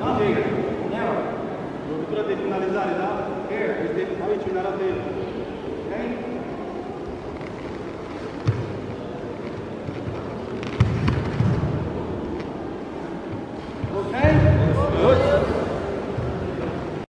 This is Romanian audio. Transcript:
Lovitura de finalizare, da? Este aici, unde arată el.